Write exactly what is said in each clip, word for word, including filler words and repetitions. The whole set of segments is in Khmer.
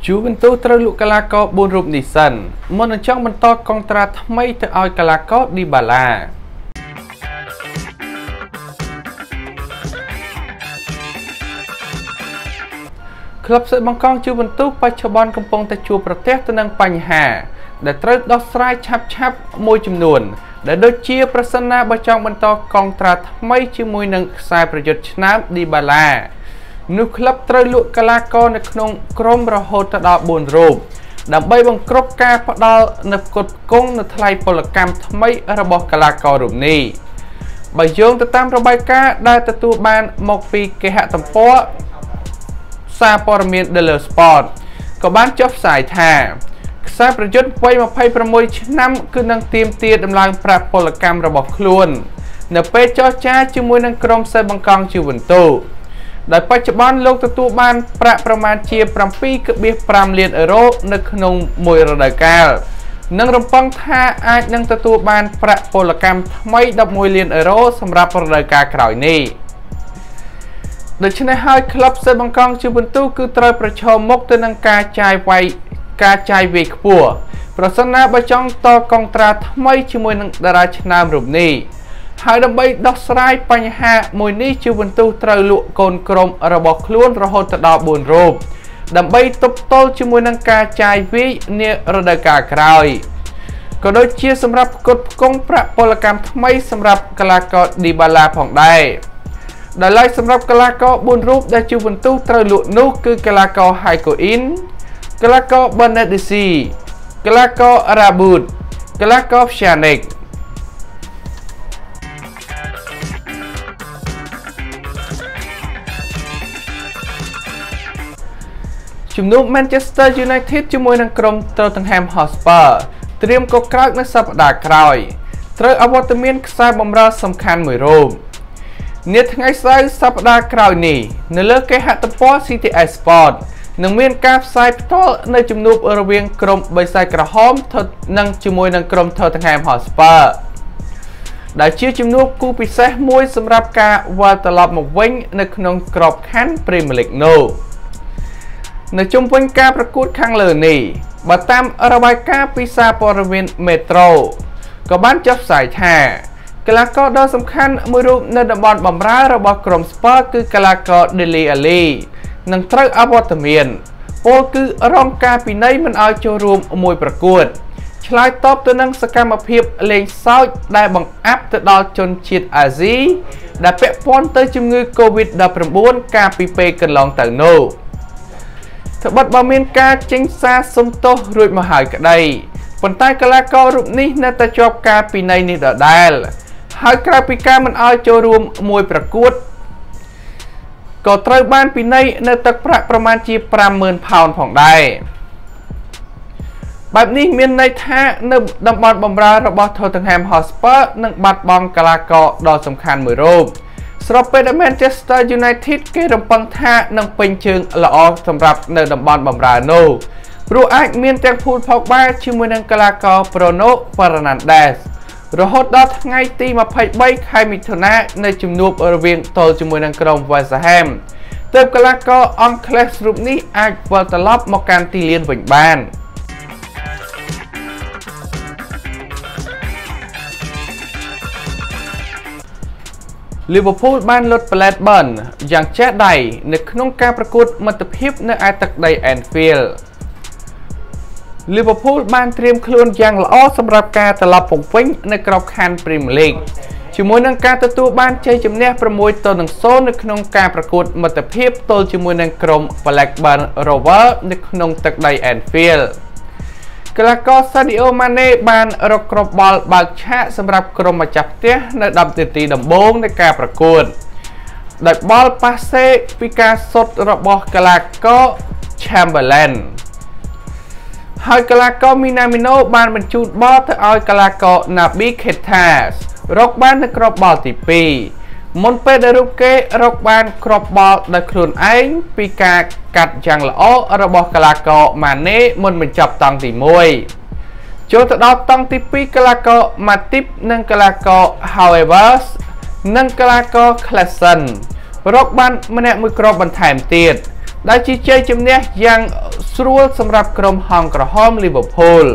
Juve ត្រូវលក់កីឡាករបួនរូបនេះសិនមុននឹងចង់បន្តកុងត្រាថ្មីទៅឲ្យកីឡាករ Dybala ក្លឹបសិតបង្កង Juve បច្ចុប្បន្នកំពុងតែជួបប្រទះទៅនឹងបញ្ហាដែលត្រូវដោះស្រាយឆាប់ៗមួយចំនួនដែលដូចជាប្រសិនណាបើចង់បន្តកុងត្រាថ្មីជាមួយនឹងខ្សែប្រយុទ្ធឆ្នើម Dybala នោះក្លឹបត្រូវលក់កីឡាករនៅក្នុងក្រុមរហូតដល់បួនរូបដើម្បីបង្ក្រប់ការផ្ដល់នូវផ្គត់ផ្គង់នៅថ្លៃពលកម្មថ្មីរបស់កីឡាកររូបនេះបើយោងទៅតាមរបាយការណ៍ដែលទទួលបានមកពីគេហទំព័រសារព័ត៌មាន Sport ក៏បានចុះផ្សាយថាខ្សែប្រយុទ្ធវ័យម្ភៃប្រាំមួយឆ្នាំគឺនឹងទាមទារដំឡើងប្រាក់ពលកម្មរបស់ខ្លួននៅពេលចរចាជាមួយនឹងក្រុមសិតបង្កង Juve ដោយបច្ចុប្បន្នលោកទទួលបានប្រាក់ប្រមាណជា ប្រាំពីរកន្លះប្រាំលានអឺរ៉ូនៅក្នុងមួយរដូវកាលនិងរំពឹងថាអាចនឹងទទួលបានប្រាក់ពលកម្មថ្មីដប់មួយលានអឺរ៉ូសម្រាប់រដូវកាលក្រោយនេះដូច្នេះហើយក្លឹបសិតបង្កង Juve គឺត្រូវប្រឈមមុខទៅនឹងការចាយវាយការចាយវាយខ្ពស់ប្រសិនណាបើចង់តកុងត្រាថ្មីជាមួយនឹងតារាឆ្នើមរូបនេះហើយដើម្បីដោះស្រាយបញ្ហាមួយនេះJuveត្រូវលក់កូនក្រុមរបស់ខ្លួនរហូតដល់បួនរូបដើម្បីទប់ទល់ជាមួយនឹងការចាយវាយនារដូវកាលក្រោយក៏ដូចជាសម្រាប់ផ្គត់ផ្គង់ប្រាក់ពលកម្មថ្មីសម្រាប់កីឡាករ Dybala ផងដែរដែលឡែកសម្រាប់កីឡាករបួនរូបដែលJuveត្រូវលក់នោះគឺកីឡាករ Higuain កីឡាករ Betis កីឡាករ abuot កីឡាករ Zidaneជំនួប Manchester United ជាមួយនឹងក្រុម Tottenham Hotspur ត្រៀមកុកក្រោកនៅសប្តាហ៍ក្រោយត្រូវអវត្តមានខ្សែបម្រើសំខាន់មួយរូបនាថ្ងៃសៅរ៍សប្តាហ៍ក្រោយនេះនៅលើគេហទំព័រ C T S Sport នឹងមានការផ្សាយផ្ទាល់នៅជំនួបរវាងក្រុមបិសាចក្រហមនិងជាមួយនឹងក្រុម Tottenham Hotspur ដែលជាជំនួបគូពិសេសមួយសម្រាប់ការវិលត្រឡប់មកវិញនៅក្នុងក្របខ័ណ្ឌ Premier League នោះនៅជុំវិញការប្រកួតខាងលើនេះបើតាមរបាយការណ៍ពីសារព័ត៌មាន Metro ក៏បានចុះផ្សាយថាកីឡាករដ៏សំខាន់មួយរូបនៅតំបន់បម្រើរបស់ក្រុម Spurs គឺកីឡាករ Dele Alli នឹងត្រូវអវត្តមានពលគឺរងការពិន័យមិនឲ្យចូលរួមមួយប្រកួតឆ្លើយតបទៅនឹងសកម្មភាពលេងសើចដែលបង្អាប់ទៅដល់ជនជាតិអាស៊ីដែលពាក់ព័ន្ធទៅជំងឺ COVID ដប់ប្រាំបួន កាលពីពេលកន្លងទៅនោះត្បិតបើមានការចេញសារសុំទោសរួចមកហើយក្តីប៉ុន្តែកីឡាកររូបនេះនៅតែជាប់ការពិន័យនេះដដែលហើយក្រៅពីការមិនឲ្យចូលរួមមួយប្រកួតក៏ត្រូវបានពិន័យនៅទឹកប្រាក់ប្រមាណជា ប្រាំម៉ឺនផោនផងដែរបែបនេះមានន័យថានៅតំបន់បម្រើរបស់ Tottenham Hotspur នឹងបាត់បង់កីឡាករដ៏សំខាន់មួយរូបស្របពេលដែល Manchester United គេរំពឹងថានឹងពេញជើងល្អសម្រាប់នៅតំបន់បម្រើនោះព្រោះអាចមានទាំងPaul Pogbaជាមួយនឹងកីឡាករ Bruno Fernandes រហូតដល់ថ្ងៃទីម្ភៃបីខែមិថុនានៅជំនួបរវាងទល់ជាមួយនឹងក្រុម West Ham ទើបកីឡាករអង់គ្លេសរូបនេះអាចវិលត្រឡប់មកកាន់ទីលានវិញបាន Liverpool បានលុត Blackburn យ៉ាងចេះដៃនៅក្នុងការប្រកួតមិត្តភាពនៅឯទឹកដី Anfield Liverpool បានត្រៀមខ្លួនយ៉ាងល្អសម្រាប់ការត្រឡប់មកវិញនៅក្របខ័ណ្ឌ Premier League ជាមួយនឹងការទទួលបានជ័យជំនះ ប្រាំមួយទល់នឹងសូន្យនៅក្នុងការប្រកួតមិត្តភាពទល់ជាមួយនឹងក្រុម Blackburn Rovers នៅក្នុងទឹកដី Anfield កីឡាករ Sadio Mane បានរកគ្រាប់បាល់បើកឆាកសម្រាប់ក្រុមម្ចាស់ផ្ទះនៅដប់នាទីដំបូងនៃការប្រកួតដោយបាល់ប៉ាសេពីការសុតរបស់កីឡាករ Chamberlain ហើយកីឡាករ Minamino បានបញ្ជូនបាល់ទៅឲ្យកីឡាករ Naby Keita រកបាននៅគ្រាប់បាល់ទីពីរមុនពេលដែលរូបគេរកបានគ្រាប់បាល់ដោយខ្លួនឯងពីការកាត់យ៉ាងល្អរបស់កីឡាករ Mane មុនបញ្ចប់តង់ទីមួយចូលទៅដល់តង់ទីពីរកីឡាករ Matip និងកីឡាករ Havertz និងកីឡាករ Klaassen រកបានម្នាក់មួយគ្រាប់បន្ថែមទៀតដែលជាជ័យជំនះយ៉ាងស្រួលសម្រាប់ក្រុមហង្សក្រហម Liverpool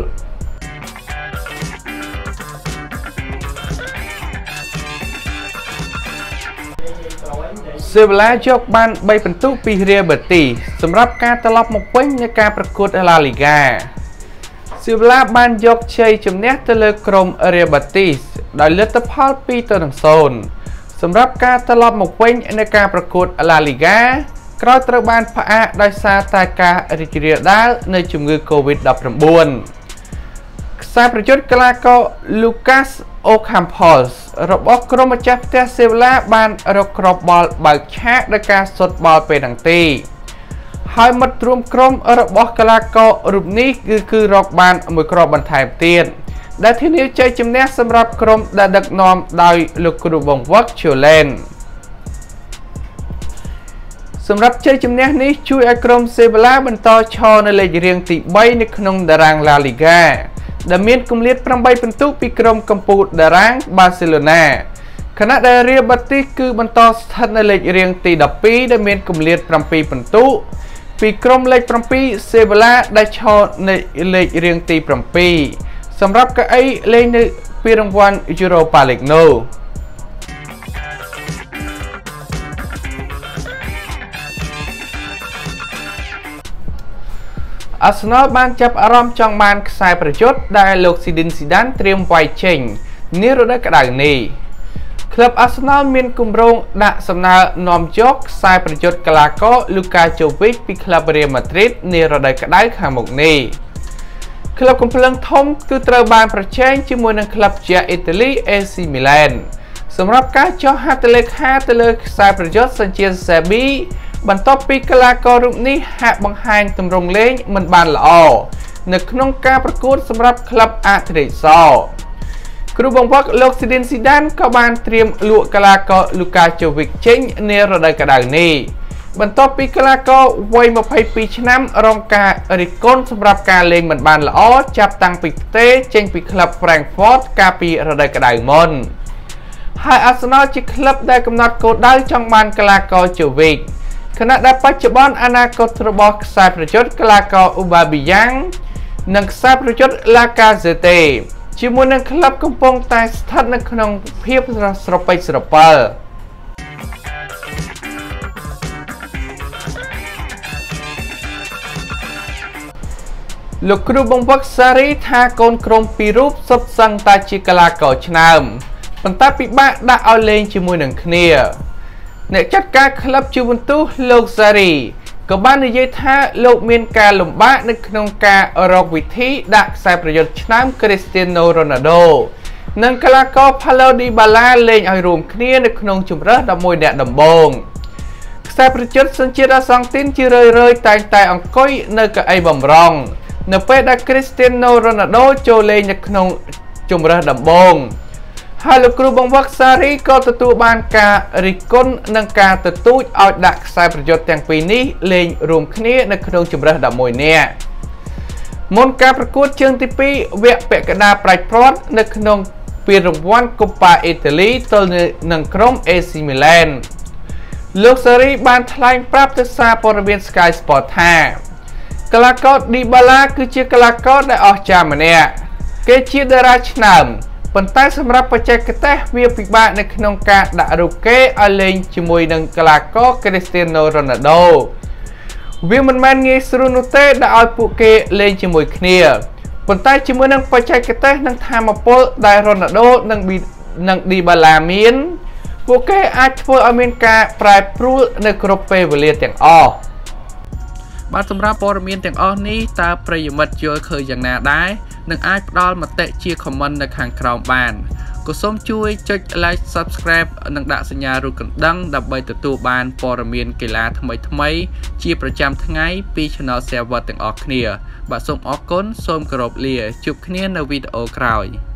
Sevilla យកបានបីពិន្ទុពី Real Betis សម្រាប់ការត្រឡប់មកវិញនៃការប្រកួត La Liga Sevilla បានយកជ័យជំនះទៅលើក្រុម Real Betis ដោយលទ្ធផលពីរទៅនឹងศูนย์សម្រាប់ការត្រឡប់មកវិញនៃការប្រកួត La Liga ក្រោយត្រូវបានផ្អាកដោយសារតែការរីករាលដាលនៃជំងឺ COVID ដប់ប្រាំបួន ខ្សែប្រយុទ្ធកីឡាករ Lucas Ocampos របស់ក្រុមម្ចាស់ផ្ទះ Sevilla បានរកគ្រាប់បាល់បើកឆាកដោយការសុតបាល់ពេលហ្នឹងទេហើយមិត្តរួមក្រុមរបស់កីឡាកររូបនេះគឺគឺរកបានមួយគ្រាប់បន្ថែមទៀតដែលធានាជ័យជំនះសម្រាប់ក្រុមដែលដឹកនាំដោយលោកគ្រូបង្វឹក Julen សម្រាប់ជ័យជំនះនេះជួយឲ្យក្រុម Sevilla បន្តឈរនៅលេខរៀងទីបីនៅក្នុងតារាង La Liga ដែលមានគម្លាតប្រាំបីពិន្ទុពីក្រុមកំពូលតារាង Barcelona ខណៈដែល Real Betis គឺបន្តស្ថិតនៅលេខរៀងទីដប់ពីរដែលមានគម្លាតប្រាំពីរពិន្ទុពីក្រុមលេខប្រាំពីរ Sevilla ដែលឈរនៅលេខរៀងទីប្រាំពីរសម្រាប់កៅអីលេងនៅពីរង្វាន់ Europa League នោះArsenal បានចាប់អារម្មណ៍ចង់បានខ្សែប្រយុទ្ធដែលលោក Zidane ត្រៀមវាយចេញនារដូវក្តៅនេះក្លឹប Arsenal មានគម្រោងដាក់សំណើនាំយកខ្សែប្រយុទ្ធកីឡាករ Luka Jovic ពីក្លឹប Real Madrid នារដូវក្តៅខាងមុខនេះក្លឹបកំភ្លើងធំគឺត្រូវបានប្រជែងជាមួយនឹងក្លឹបជាអ៊ីតាលី A C Milan សម្រាប់ការចុះហត្ថលេខាទៅលើខ្សែប្រយុទ្ធសញ្ជាតិ Sarri បន្ទាប់ពីកីឡាកររូបនេះហាក់បង្ហាញទម្រង់លេងមិនបានល្អនៅក្នុងការប្រកួតសម្រាប់ក្លឹបអាត្រេសរគ្រូបង្វឹកលោក Zidane ក៏បានត្រៀមលក់កីឡាករ Luka Jovic ចេញនារដូវក្តៅនេះបន្ទាប់ពីកីឡាករវ័យម្ភៃពីរឆ្នាំរងការរិះគន់សម្រាប់ការលេងមិនបានល្អចាប់តាំងពីផ្ទេរចេញពីក្លឹប Frankfurt កាលពីរដូវក្តៅមុនហើយ Arsenal ជាក្លឹបដែលកំណត់គោលដៅចង់បានកីឡាករ Jovicខណៈដែលបច្ចុប្បន្នអនាគតរបស់ខ្សែប្រយុទ្ធកីឡាករ Aubameyang និងខ្សែប្រយុទ្ធ Lacazette ជាមួយនឹងក្លឹបកំពុងតែស្ថិតនៅក្នុងភាពស្រពេចស្រពិលលោកគ្រូបង្វឹក Sarri ថាកូនក្រុមពីររូបសុទ្ធសឹងតែជាកីឡាករឆ្នើមប៉ុន្តែពិបាកដាក់ឲ្យលេងជាមួយនឹងគ្នាអ្នកចាត់ការក្លឹប Juventus លោក Sarri ក៏បាននិយាយថាលោកមានការលំបាកនៅក្នុងការរកវិធីដាក់ខ្សែប្រយុទ្ធឆ្នើម Cristiano Ronaldo និងកីឡាករ Paulo Dybala លេងឲ្យរួមគ្នានៅក្នុងជម្រើសដប់មួយអ្នកដំបូងខ្សែប្រយុទ្ធសញ្ជាតិអាសង់ទីនជារឿយៗតែងតែអង្គុយនៅកៅអីបម្រុងនៅពេលដែល Cristiano Ronaldo ចូលលេងនៅក្នុងជម្រើសដំបូងហើយលោកគ្រូបង្វឹក Sarri ក៏ទទួលបានការរិះគន់និងការទទូចឲ្យដាក់ខ្សែប្រយុទ្ធទាំងពីរនេះលេងរួមគ្នានៅក្នុងជម្រើសដប់មួយនាក់មុនការប្រកួតជើងទីពីរវគ្គពាក់កណ្ដាលប្រាច់ព្រាត់នៅក្នុងពានរង្វាន់ Coppa Italy ទល់នឹងក្រុម A C Milan លោក Sarri បានថ្លែងប្រាប់ទៅសារព័ត៌មាន Sky Sport ថាកីឡាករ Dybala គឺជាកីឡាករដែលអស្ចារ្យម្នាក់គេជាតារាឆ្នើមប៉ុន្តែសម្រាប់បច្ចេកទេសវាពិបាកនៅក្នុងការដាក់រូបគេឲ្យលេងជាមួយនឹងកីឡាករ Cristiano Ronaldo វាមិនមែនងាយស្រួលនោះទេដែលឲ្យពួកគេលេងជាមួយគ្នាប៉ុន្តែជាមួយនឹងបច្ចេកទេសនិងថាមពលដែល Ronaldo និងនិង Dybala មានពួកគេអាចធ្វើឲ្យមានការប្រែប្រួលនៅគ្រប់ពេលវេលាទាំងអស់បាទសម្រាប់ព័ត៌មានទាំងអស់នេះតើប្រិយមិត្តយល់ឃើញយ៉ាងណាដែរនឹងអាចផ្ដល់មតិជា comment នៅខាងក្រោមបានក៏សូមជួយចុច like subscribe និងដាក់សញ្ញារូបកណ្ដឹងដើម្បីទទួលបានព័ត៌មានកីឡាថ្មីៗជាប្រចាំថ្ងៃពី Channel Server ទាំងអស់គ្នាបាទសូមអរគុណសូមគោរពលាជួបគ្នានៅវីដេអូក្រោយ